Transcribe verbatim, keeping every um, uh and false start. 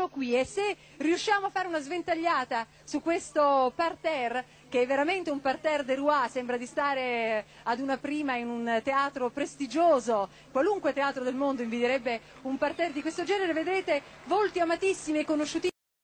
eccolo qui, e se riusciamo a fare una sventagliata su questo parterre, che è veramente un parterre de roi, sembra di stare ad una prima in un teatro prestigioso, qualunque teatro del mondo invidierebbe un parterre di questo genere, vedrete volti amatissimi e conosciuti